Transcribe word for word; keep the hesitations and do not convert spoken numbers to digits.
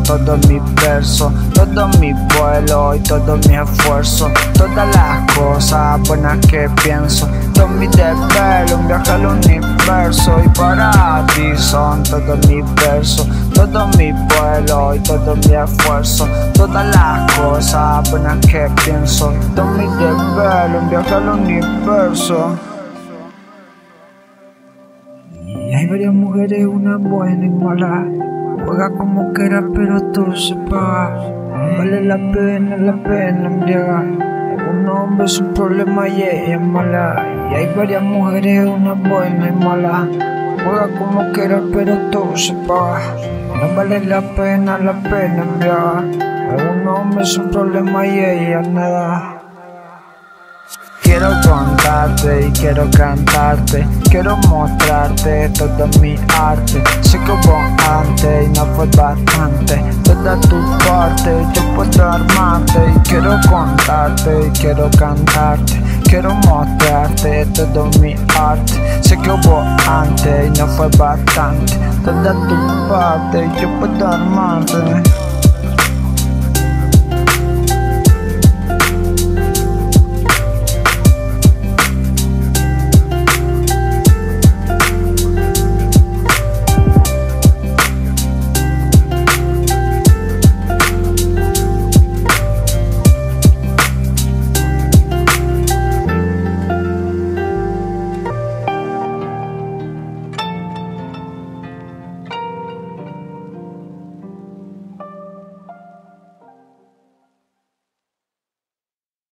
todos mis versos, todo mi vuelo y todo mi esfuerzo, todas las cosas buenas que pienso, todos mis desvelos, un viaje al universo. Y para ti son todos mis versos, todo mi vuelo y todo mi esfuerzo, todas las cosas buenas que pienso, todos mis desvelos, un viaje al universo. Y hay varias mujeres, una buena y mala, juega como quiera pero todo se paga. No vale la pena, la pena embriagar. Un hombre es un problema y ella es mala. Y hay varias mujeres, una buena y mala, juega como quiera pero todo se paga. No vale la pena, la pena embriagar. Un hombre es un problema y ella nada. Quiero contarte y quiero cantarte, quiero mostrarte todo mi arte. Sé que hubo antes y no fue bastante, toda tu parte yo puedo armarte. Y quiero contarte y quiero cantarte, quiero mostrarte todo mi arte. Sé que hubo antes y no fue bastante, toda tu parte yo puedo armarte.